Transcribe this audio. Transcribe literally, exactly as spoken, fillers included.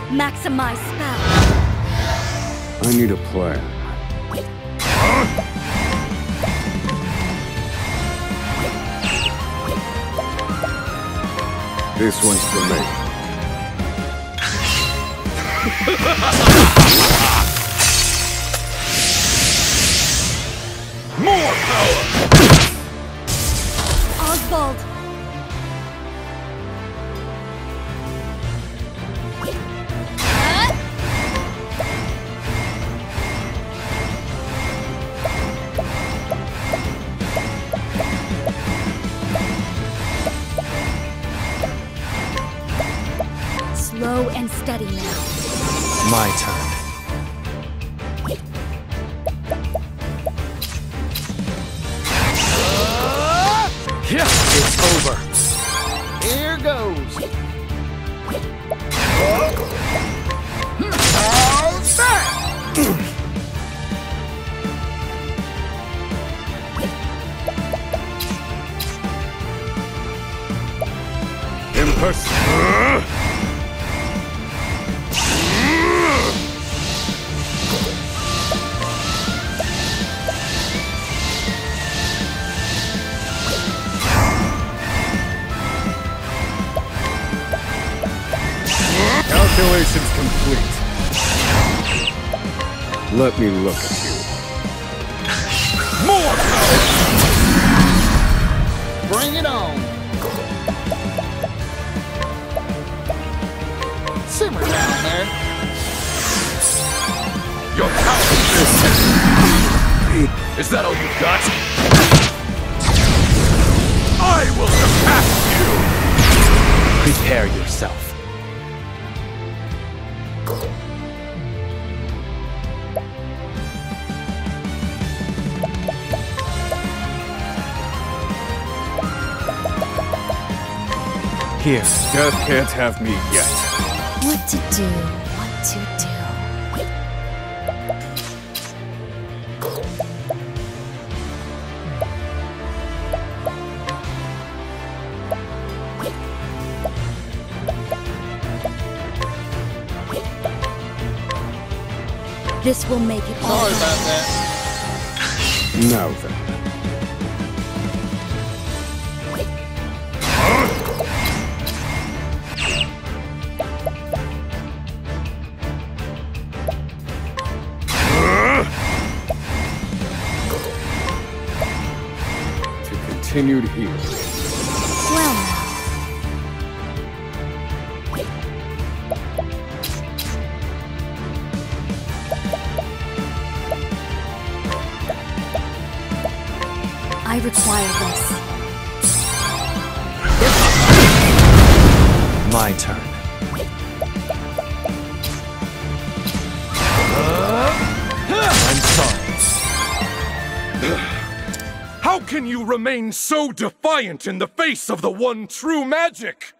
Maximize spell. I need a plan. This one's for me. More power! Oswald! Slow and steady now. My turn. Yeah, it's over. Here goes. How's that? Impersonal. Calculations complete. Let me look at you. More power! Bring it on. Simmer down there. Your power is that all you got? I will surpass you! Prepare yourself. Here, death can't have me yet. What to do, what to do. This will make it all Sorry about that. Now then. Continued healing. well now. I require this. My turn. I'm sorry. How can you remain so defiant in the face of the one true magic?